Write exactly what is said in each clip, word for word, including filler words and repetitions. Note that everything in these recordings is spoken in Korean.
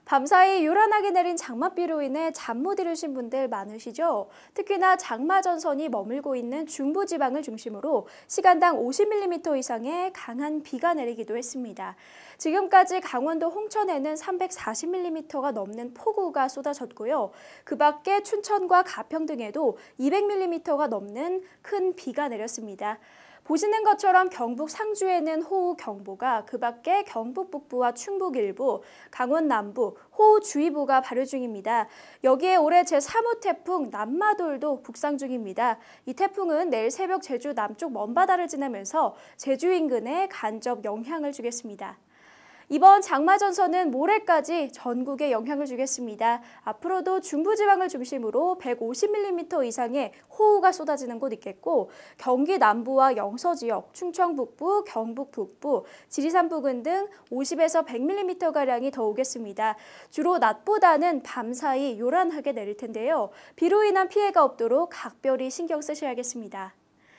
밤사이 요란하게 내린 장맛비로 인해 잠 못 이루신 분들 많으시죠? 특히나 장마 전선이 머물고 있는 중부지방을 중심으로 시간당 오십 밀리미터 이상의 강한 비가 내리기도 했습니다. 지금까지 강원도 홍천에는 삼백사십 밀리미터가 넘는 폭우가 쏟아졌고요. 그 밖에 춘천과 가평 등에도 이백 밀리미터가 넘는 큰 비가 내렸습니다. 보시는 것처럼 경북 상주에는 호우경보가, 그 밖에 경북 북부와 충북 일부, 강원 남부 호우주의보가 발효 중입니다. 여기에 올해 제삼 호 태풍 남마돌도 북상 중입니다. 이 태풍은 내일 새벽 제주 남쪽 먼바다를 지나면서 제주 인근에 간접 영향을 주겠습니다. 이번 장마 전선은 모레까지 전국에 영향을 주겠습니다. 앞으로도 중부지방을 중심으로 백오십 밀리미터 이상의 호우가 쏟아지는 곳 있겠고, 경기 남부와 영서 지역, 충청 북부, 경북 북부, 지리산 부근 등 오십에서 백 밀리미터가량이 더 오겠습니다. 주로 낮보다는 밤사이 요란하게 내릴 텐데요. 비로 인한 피해가 없도록 각별히 신경 쓰셔야겠습니다.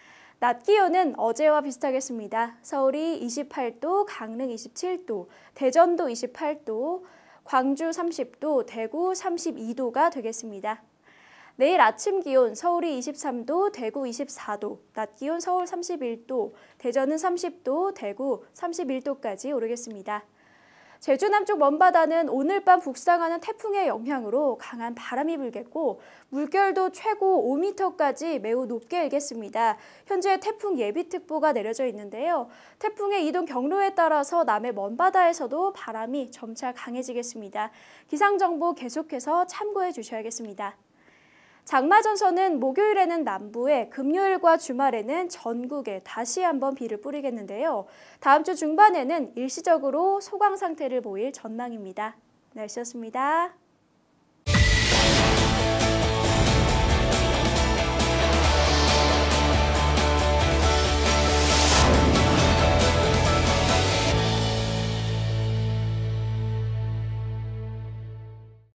낮 기온은 어제와 비슷하겠습니다. 서울이 이십팔 도, 강릉 이십칠 도, 대전도 이십팔 도, 광주 삼십 도, 대구 삼십이 도가 되겠습니다. 내일 아침 기온 서울이 이십삼 도, 대구 이십사 도, 낮 기온 서울 삼십일 도, 대전은 삼십 도, 대구 삼십일 도까지 오르겠습니다. 제주 남쪽 먼바다는 오늘 밤 북상하는 태풍의 영향으로 강한 바람이 불겠고, 물결도 최고 오 미터까지 매우 높게 일겠습니다. 현재 태풍 예비특보가 내려져 있는데요. 태풍의 이동 경로에 따라서 남해 먼바다에서도 바람이 점차 강해지겠습니다. 기상정보 계속해서 참고해 주셔야겠습니다. 장마 전선은 목요일에는 남부에, 금요일과 주말에는 전국에 다시 한번 비를 뿌리겠는데요. 다음 주 중반에는 일시적으로 소강 상태를 보일 전망입니다. 날씨였습니다.